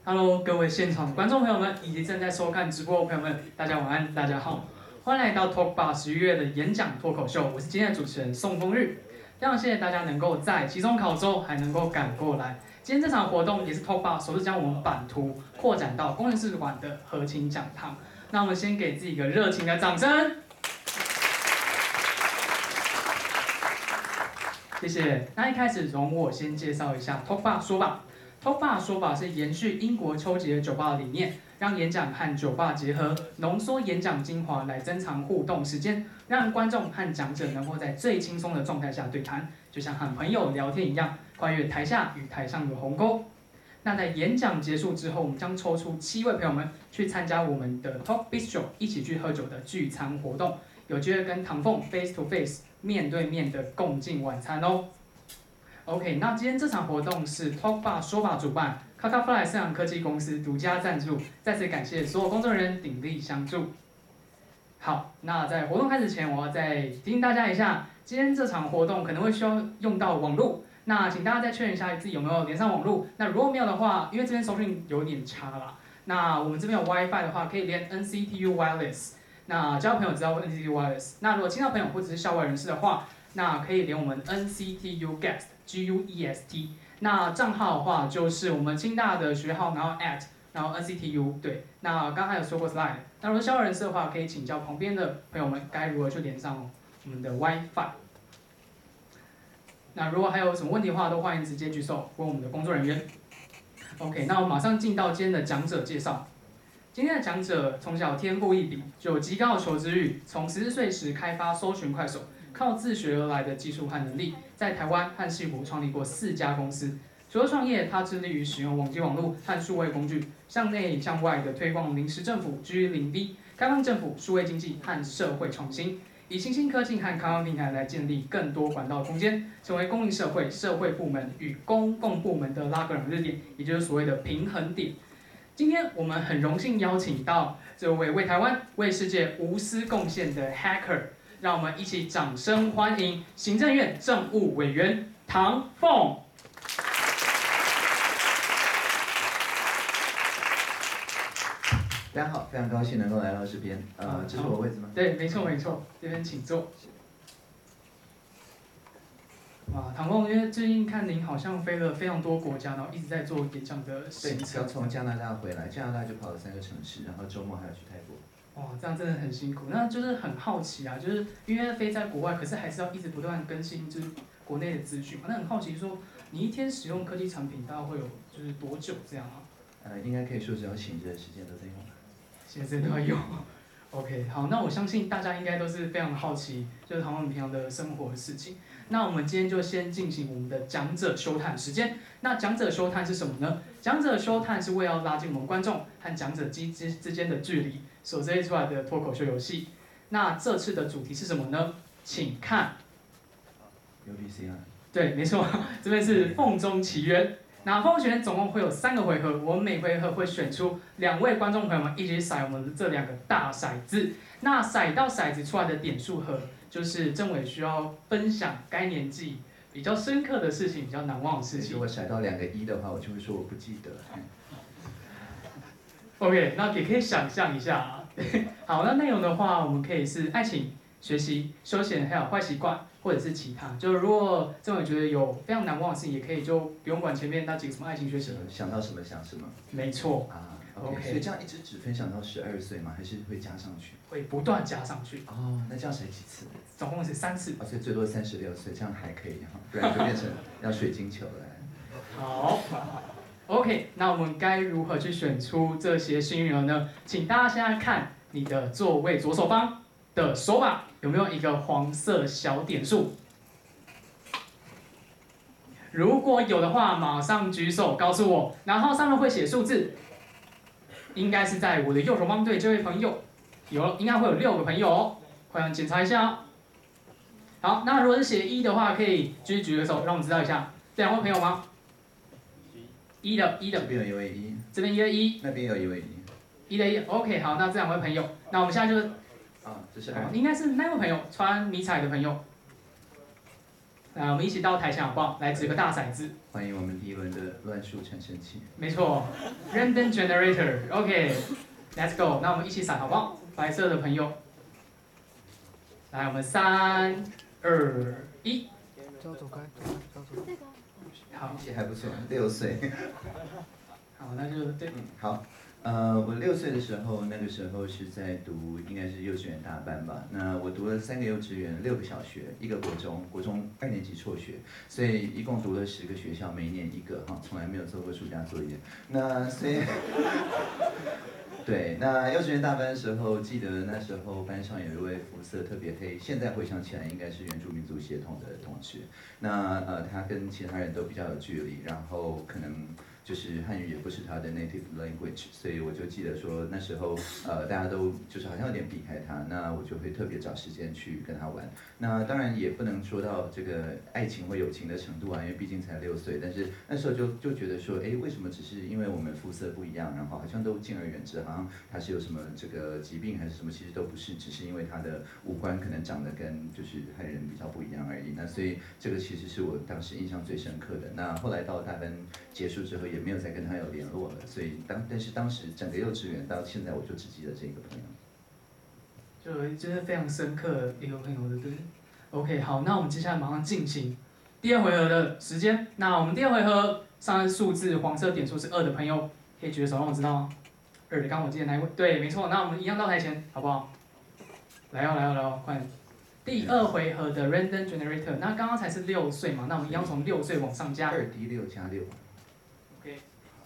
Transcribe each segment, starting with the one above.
Hello，各位现场观众朋友们，以及正在收看直播的朋友们，大家晚安，大家好，欢迎来到 Talk Bar 11月的演讲脱口秀，我是今天的主持人宋峰日，非常谢谢大家能够在期中考周还能够赶过来。今天这场活动也是 Talk Bar 首次将我们版图扩展到工程师馆的合琴讲堂。那我们先给自己一个热情的掌声。谢谢。那一开始容我先介绍一下 Talk Bar 说吧。Talk Bar 说法是延续英国丘吉尔酒吧的理念，让演讲和酒吧结合，浓缩演讲精华来增长互动时间，让观众和讲者能够在最轻松的状态下对谈，就像和朋友聊天一样，跨越台下与台上的鸿沟。那在演讲结束之后，我们将抽出7位朋友们去参加我们的 Talk Bistro 一起去喝酒的聚餐活动，有机会跟唐凤 face to face 面对面的共进晚餐哦。OK， 那今天这场活动是 Talk Bar 说法主办，KakaFly 生养科技公司独家赞助，再次感谢所有工作人员鼎力相助。好，那在活动开始前，我要再提醒大家一下，今天这场活动可能会需要用到网络，那请大家再确认一下自己有没有连上网络。那如果没有的话，因为这边收讯有点差啦，那我们这边有 WiFi 的话，可以连 NCTU Wireless。那交朋友知道 NCTU Wireless。那如果亲到朋友或者是校外人士的话，那可以连我们 NCTU Guest。GUEST， 那账号的话就是我们清大的学号，然后 然后 NCTU， 对，那刚刚还有说过 slide， 那如果校外人士的话，可以请教旁边的朋友们该如何去连上我们的 WiFi。那如果还有什么问题的话，都欢迎直接举手问我们的工作人员。OK， 那我们马上进到今天的讲者介绍。今天的讲者从小天赋异禀，就有极高的求知欲，从14岁时开发搜寻快手。靠自学而来的技术和能力，在台湾和矽谷创立过4家公司。除了创业，他致力于使用网际网络和数位工具，向内向外的推广临时政府 G0V、开放政府、数位经济和社会创新，以新兴科技和开放平台来建立更多管道空间，成为公营社会、社会部门与公共部门的拉格朗日点，也就是所谓的平衡点。今天我们很荣幸邀请到这位为台湾、为世界无私贡献的 Hacker。让我们一起掌声欢迎行政院政务委员唐凤。 大家好，非常高兴能够来到这边。这是我的位置吗？ 对，没错没错，这边请坐。哇，唐凤，因为最近看您好像飞了非常多国家，然后一直在做演讲的行程。 刚从加拿大回来，加拿大就跑了3个城市，然后周末还要去泰国。 哇，这样真的很辛苦。那就是很好奇啊，就是因为飞在国外，可是还是要一直不断更新就是国内的资讯嘛。那很好奇说，你一天使用科技产品大概会有就是多久这样啊？ 应该可以说只要醒着的时间都在用。 现在都要用。OK， 好，那我相信大家应该都是非常好奇，就是唐凤平常的生活的事情。那我们今天就先进行我们的讲者休谈时间。那讲者休谈是什么呢？讲者休谈是为了拉近我们观众和讲者之间的距离所设计出来的脱口秀游戏。那这次的主题是什么呢？请看。 UBC 啊。 对，没错，这边是凤中奇缘。那凤中奇缘总共会有3个回合，我们每回合会选出2位观众朋友们一起骰我们这2个大骰子。那骰到骰子出来的点数盒，就是政委需要分享该年纪比较深刻的事情，比较难忘的事情。 如果骰到2个1的话，我就会说我不记得。 OK， 那也可以想象一下啊。好，那内容的话，我们可以是爱情、学习、休闲，还有坏习惯，或者是其他。就如果政委觉得有非常难忘的事情，也可以就不用管前面那几个什么爱情、学习， 想到什么想什么。 没错。 OK， 所以这样一直只分享到12岁吗？还是会加上去？ 会不断加上去。 哦，那这样骰几次？ 总共是3次。 所以最多36岁，这样还可以哈，不然就变成要水晶球了。 好。OK， 那我们该如何去选出这些幸运儿呢？请大家现在看你的座位左手方的手把有没有一个黄色小点数？如果有的话，马上举手告诉我，然后上面会写数字，应该是在我的右手方。对，这位朋友应该会有6个朋友哦，快点检查一下哦。好，那如果是写1的话，可以继续举个手，让我们知道一下，这2位朋友吗？1的。 这边有一位1， 这边1的1， 那边有一位 1的1。OK， 好，那这2位朋友，那我们现在就这是2， 应该是那位朋友穿迷彩的朋友。 那我们一起到台前好不好？来掷个大骰子。 欢迎我们第一轮的乱数产生器。 没错 ，Random Generator，OK，Let's go。那我们一起闪好不好？白色的朋友，来，我们3、2、1。 走开。 好， 运气还不错，6岁。 好，那就对。 好。我6岁的时候，那个时候是在读应该是幼稚园大班吧。那我读了3个幼稚园，6个小学，1个国中，国中2年级辍学，所以一共读了10个学校，每一年1个哈，从来没有做过暑假作业。那所以，对，那幼稚园大班的时候，记得那时候班上有一位肤色特别黑，现在回想起来应该是原住民族血统的同学。那他跟其他人都比较有距离，然后可能。就是汉语也不是他的 native language， 所以我就记得说那时候大家都就是好像有点避开他，那我就会特别找时间去跟他玩。那当然也不能说到这个爱情或友情的程度啊，因为毕竟才6岁，但是那时候就觉得说，哎，为什么只是因为我们肤色不一样，然后好像都敬而远之，好像他是有什么这个疾病还是什么，其实都不是，只是因为他的五官可能长得跟就是汉人比较不一样而已。那所以这个其实是我当时印象最深刻的。那后来到大班结束之后，也没有再跟他有联络了，所以但是当时整个幼稚园到现在，我就只记得这个朋友， 就是非常深刻的一个朋友，对不对 ？OK， 好，那我们接下来马上进行第2回合的时间。那我们第2回合上面数字黄色点数是2的朋友，可以举手让我知道吗？2的，刚我记得那一位，对，没错。那我们一样到台前，好不好？来哦，快点！第2回合的 Random Generator， 那刚刚才是6岁嘛，那我们一样从6岁往上加。 2D6加6。 OK。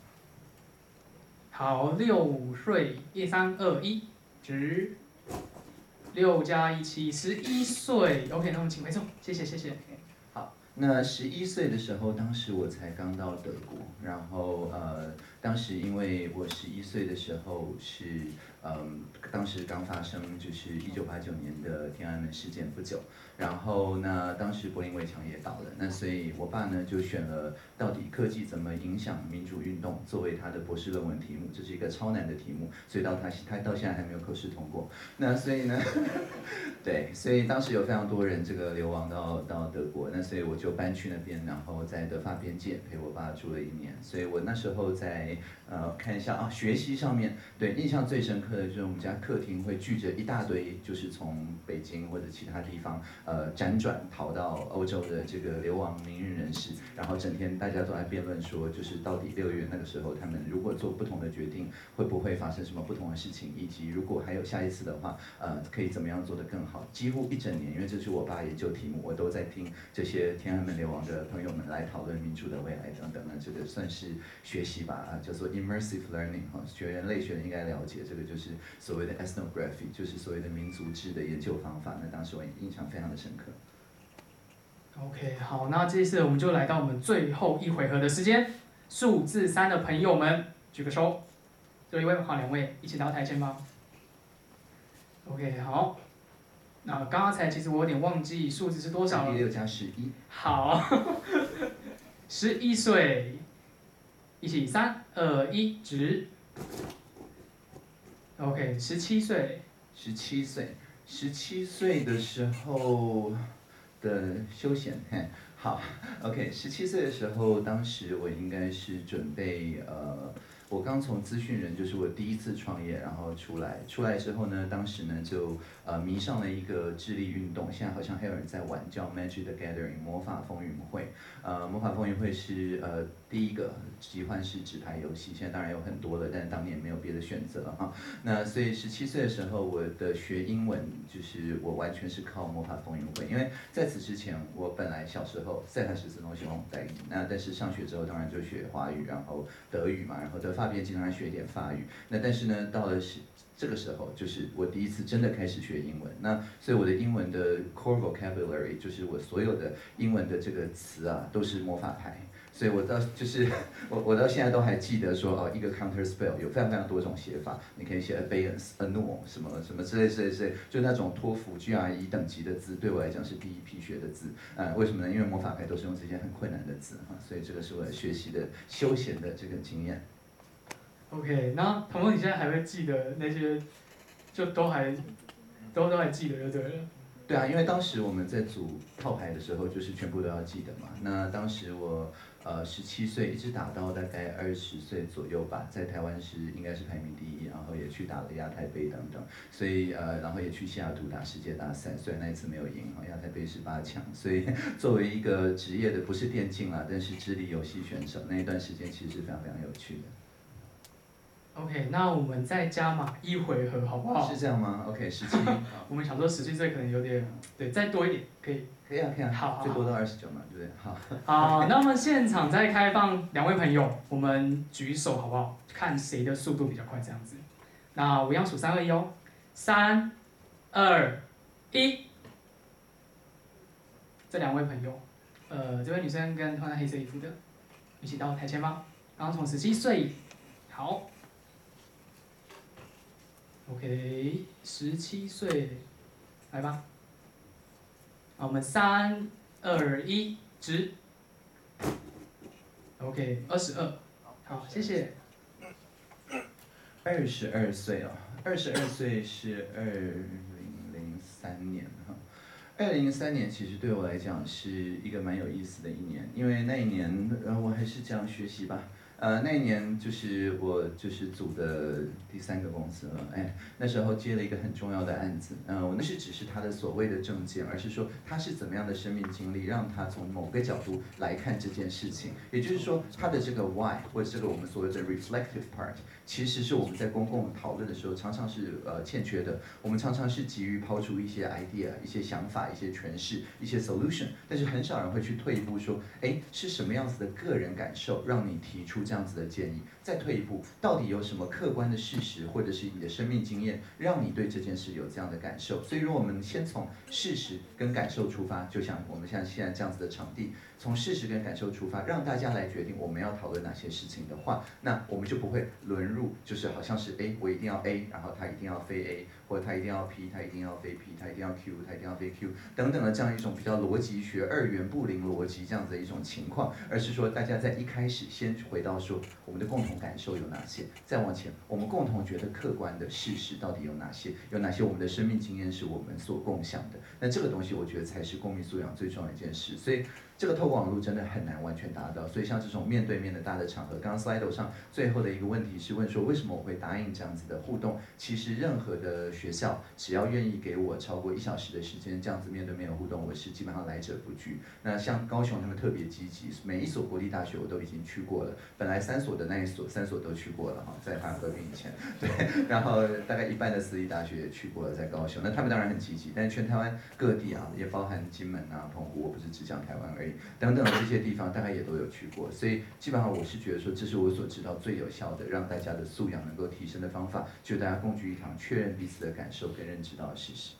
好，6岁，1、3、2、1，值6加1、7， 11岁。OK， 那我们请回座，谢谢。 好，那11岁的时候，当时我才刚到德国，然后当时因为我11岁的时候是当时刚发生就是1989年的天安门事件不久，然后那当时柏林围墙也倒了，那所以我爸呢就选了到底科技怎么影响民主运动作为他的博士论文题目，这是一个超难的题目，所以他到现在还没有口试通过。那所以呢，对，所以当时有非常多人这个流亡到德国，那所以我就搬去那边，然后在德法边界陪我爸住了1年，所以我那时候在看一下啊，学习上面对印象最深刻的就是我们家客厅会聚着一大堆，就是从北京或者其他地方辗转逃到欧洲的这个流亡名人人士，然后整天大家都在辩论说，就是到底6月那个时候他们如果做不同的决定，会不会发生什么不同的事情，以及如果还有下一次的话，可以怎么样做得更好。几乎1整年，因为这是我爸研究题目，我都在听这些天安门流亡的朋友们来讨论民主的未来等等。那这个算是学习吧，叫做 immersive learning 哈，学人类学的应该了解，这个就是所谓的 ethnography， 就是所谓的民族志的研究方法。那当时我印象非常的深刻。 OK， 好，那这次我们就来到我们最后1回合的时间，数字3的朋友们举个手，这一位好，2位一起到台前吧。OK， 好。那刚刚才其实我有点忘记数字是多少了。 6加11。 好，11岁，一起3、2、1，值。OK， 17岁。 17岁的时候的休闲，好 ，OK， 17岁的时候，当时我应该是准备我刚从资讯人，就是我第1次创业，然后出来之后呢，当时呢就迷上了一个智力运动，现在好像还有人在玩，叫 Magic the Gathering 魔法风云会。魔法风云会是第一个集换式纸牌游戏，现在当然有很多了，但当年没有别的选择哈。那所以17岁的时候，我的学英文就是我完全是靠魔法风云会，因为在此之前，我本来小时候在他14东西往代理，那但是上学之后当然就学华语，然后德语嘛，然后德法边经常学一点法语。那但是呢，到了这个时候，就是我第1次真的开始学英文。那所以我的英文的 core vocabulary， 就是我所有的英文的这个词啊，都是魔法牌。所以我到现在都还记得说一个 counter spell 有非常非常多种写法，你可以写 abeyance、annul 什么什么之类，就那种托福 GRE 等级的字，对我来讲是第1批学的字。为什么呢？因为魔法牌都是用这些很困难的字哈，所以这个是我学习的休闲的这个经验。 OK， 那彤彤你现在还会记得那些，就都还记得就对了。 对啊，因为当时我们在组套牌的时候，就是全部都要记得嘛。那当时我17岁，一直打到大概20岁左右吧，在台湾应该是排名第一，然后也去打了亚太杯等等，所以然后也去西雅图打世界大赛，虽然那一次没有赢哈，亚太杯是8强，所以作为一个职业的不是电竞啦，但是智力游戏选手，那一段时间其实是非常非常有趣的。 OK，那我们再加码一回合好不好？ 是这样吗 ？OK，17。 我们想说17岁可能有点，对，再多一点可以。 可以啊，可以啊， 好， 最多到29嘛，对不对？好。 好，那么现场再开放2位朋友，我们举手好不好？看谁的速度比较快，这样子。那我要数3、2、1哦，3、2、1。这2位朋友，这位女生跟穿黑色衣服的，一起到台前方。刚从17岁，好。OK， 17岁，来吧。好，我们3、2、1，直。OK， 22，好，谢谢。 22岁哦，22岁是2003年哈。2003年其实对我来讲是一个蛮有意思的一年，因为那一年，我还是这样学习吧。那一年就是我组的第3个公司了，哎，那时候接了一个很重要的案子，我那是只是他的所谓的证件，而是说他是怎么样的生命经历，让他从某个角度来看这件事情，也就是说他的这个 why 或者这个我们所谓的 reflective part， 其实是我们在公共讨论的时候常常是欠缺的，我们常常是急于抛出一些 idea、一些想法、一些诠释、一些 solution， 但是很少人会去退一步说，哎，是什么样子的个人感受让你提出这样子的建议？再退一步，到底有什么客观的事实，或者是你的生命经验，让你对这件事有这样的感受？所以，如果我们先从事实跟感受出发，就像我们像现在这样子的场地，从事实跟感受出发，让大家来决定我们要讨论哪些事情的话，那我们就不会沦入就是好像是 A， 我一定要 A， 然后他一定要非 A， 或者他一定要 P， 他一定要非 P， 他一定要 Q， 他一定要非 Q 等等的这样一种比较逻辑学2元不灵逻辑这样子的一种情况，而是说大家在一开始先回到说我们的共同感受有哪些，再往前我们共同觉得客观的事实到底有哪些，有哪些我们的生命经验是我们所共享的，那这个东西我觉得才是公民素养最重要的一件事，所以这个透过网络真的很难完全达到，所以像这种面对面的大的场合，刚刚 Slido 上最后的一个问题是问说为什么我会答应这样子的互动？其实任何的学校只要愿意给我超过1小时的时间，这样子面对面的互动，我是基本上来者不拒。那像高雄他们特别积极，每一所国立大学我都已经去过了，本来3所的那一所3所都去过了哈，在台湾合并以前，对，然后大概一半的私立大学也去过了，在高雄，那他们当然很积极，但是全台湾各地啊，也包含金门啊、澎湖，我不是只讲台湾而已。等等的这些地方，大概也都有去过，所以基本上我是觉得说，这是我所知道最有效的，让大家的素养能够提升的方法，就大家共聚一堂，确认彼此的感受跟认知到的事实。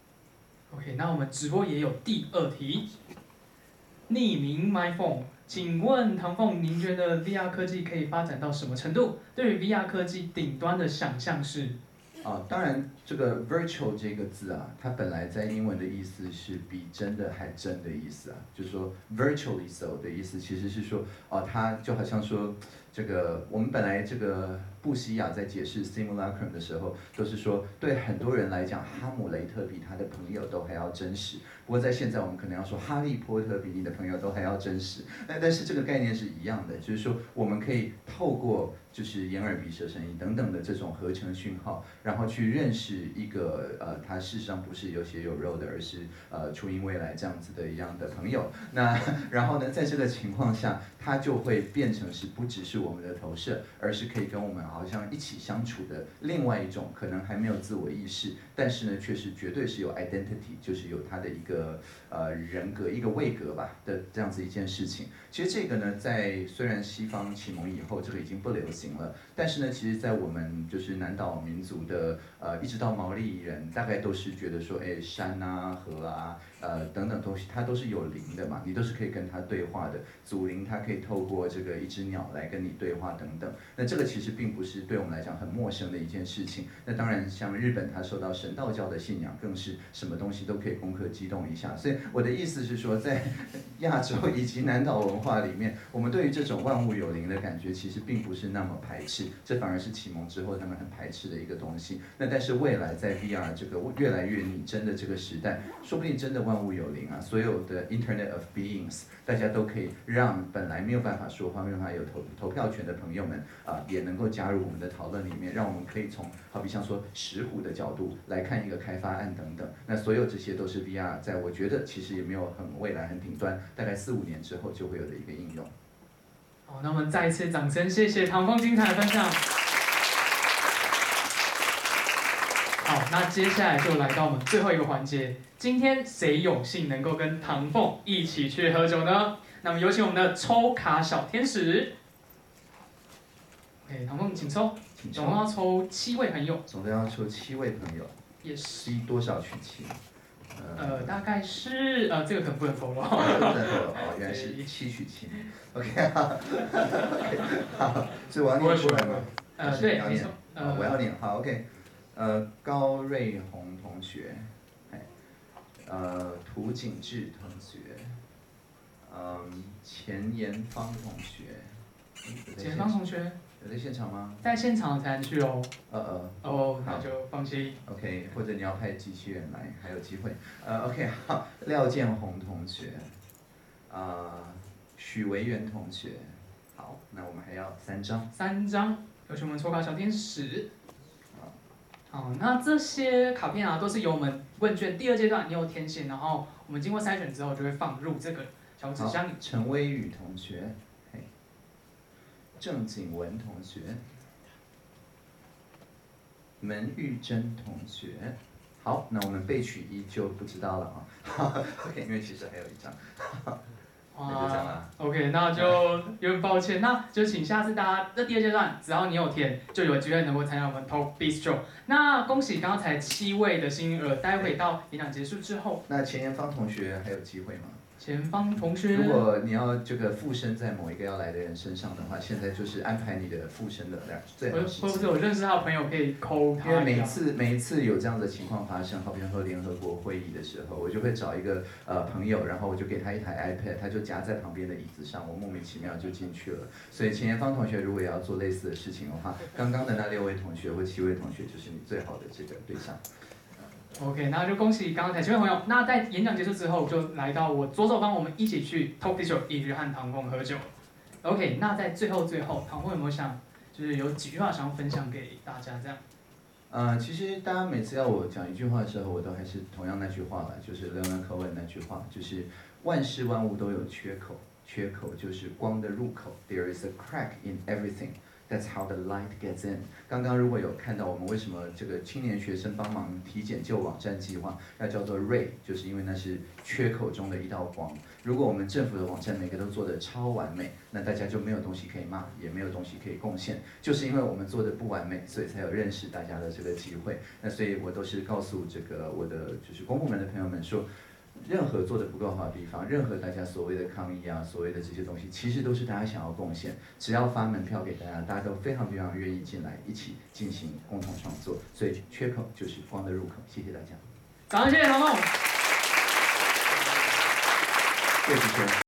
OK， 那我们直播也有第2题，匿名 My Phone， 请问唐凤，您觉得 VR 科技可以发展到什么程度？对于 VR 科技顶端的想象是？ 当然，这个 virtual 这个字啊，它本来在英文的意思是比真的还真的意思啊，就是说 virtually so 的意思，其实是说，它就好像说，这个我们本来这个布希亚在解释 simulacrum 的时候，都是说对很多人来讲，哈姆雷特比他的朋友都还要真实。不过在现在，我们可能要说哈利波特比你的朋友都还要真实。但是这个概念是一样的，就是说我们可以透过就是眼耳鼻舌身意等等的这种合成讯号，然后去认识一个他事实上不是有血有肉的，而是初音未来这样子的一样的朋友。那然后呢，在这个情况下，它就会变成是不只是我们的投射，而是可以跟我们好像一起相处的另外一种可能还没有自我意识，但是呢却是绝对是有 identity， 就是有它的一个人格一个位格吧的这样子一件事情。其实这个呢，在虽然西方启蒙以后这个已经不流行了，但是呢，其实在我们就是南岛民族的一直到毛利人，大概都是觉得说，哎，山啊、河啊、等等东西，它都是有灵的嘛，你都是可以跟它对话的。祖灵它可以透过这个一只鸟来跟你你对话等等。那这个其实并不是对我们来讲很陌生的一件事情。那当然，像日本，它受到神道教的信仰，更是什么东西都可以攻克激动一下。所以我的意思是说，在亚洲以及南岛文化里面，我们对于这种万物有灵的感觉，其实并不是那么排斥，这反而是启蒙之后他们很排斥的一个东西。那但是未来在 VR 这个越来越拟真的这个时代，说不定真的万物有灵啊，所有的 Internet of Beings， 大家都可以让本来没有办法说话、没有办法有投票权的朋友们也能够加入我们的讨论里面，让我们可以从好比像说石虎的角度来看一个开发案等等。那所有这些都是 VR 在我觉得其实也没有很未来很顶端，大概4、5年之后就会有的一个应用。 好，那我们再一次掌声，谢谢唐凤精彩的分享。好，那接下来就来到我们最后一个环节，今天谁有幸能够跟唐凤一起去喝酒呢？那么有请我们的抽卡小天使。OK， 唐凤请抽，总共要抽7位朋友。 总共要抽7位朋友。 Yes。 多少取7？ 大概是这个可能不能透露。 不能透露哦，原来是7取7。OK， 好，所以我要念出来吗？ 对，没错。 我要念，好 ，OK。高瑞宏同学，涂景志同学，钱延芳同学。 钱延芳同学有在现场吗？ 在现场才能去哦。那就放弃。 OK， 或者你要派机器人来，还有机会。OK， 好，廖建宏同学，许维元同学，好，那我们还要3张。 3张，有请我们抽卡小天使。好，那这些卡片都是由我们问卷第2阶段你有填写，然后我们经过筛选之后就会放入这个小纸箱里。 陈威宇同学，郑景文同学，门玉珍同学。好，那我们备取1就不知道了啊。OK， 因为其实还有1张。那就这样了。 OK， 那就有点抱歉，那就请下次大家在第2阶段，只要你有填，就有机会能够参加我们 Talk Bistro。那恭喜刚才7位的幸运儿，待会到演讲结束之后， 那钱延芳同学还有机会吗？ 前方同学， 如果你要这个附身在某一个要来的人身上的话，现在就是安排你的附身的最好时机。 或者我认识他的朋友可以扣他。 因为每一次有这样的情况发生，好比说联合国会议的时候，我就会找一个朋友，然后我就给他一台 iPad， 他就夹在旁边的椅子上，我莫名其妙就进去了。所以钱延芳同学如果也要做类似的事情的话，刚刚的那6位同学或7位同学就是你最好的这个对象。 OK， 那就恭喜刚才7位朋友。那在演讲结束之后，就来到我左手帮我们一起去 Talk Bistro 一起和唐凤喝酒。OK， 那在最后，唐凤有没有就是有几句话想要分享给大家这样？ 其实大家每次要我讲一句话的时候，我都还是同样那句话吧，就是 Leonard Cohen 那句话，就是万事万物都有缺口，缺口就是光的入口。There is a crack in everything.That's how the light gets in。刚刚如果有看到我们为什么这个青年学生帮忙体检救网站计划要叫做 Ray， 就是因为那是缺口中的一道光。如果我们政府的网站每个都做得超完美，那大家就没有东西可以骂，也没有东西可以贡献。就是因为我们做的不完美，所以才有认识大家的这个机会。那所以我都是告诉这个我的就是公部门的朋友们说。任何做的不够好的地方，任何大家所谓的抗议所谓的这些东西，其实都是大家想要贡献。只要发门票给大家，大家都非常非常愿意进来，一起进行共同创作。所以缺口就是光的入口。谢谢大家。 掌声谢谢唐凤。 谢谢主持人。